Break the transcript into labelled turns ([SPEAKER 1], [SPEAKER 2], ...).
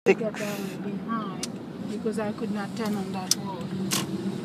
[SPEAKER 1] to get down behind because I could not turn on that road.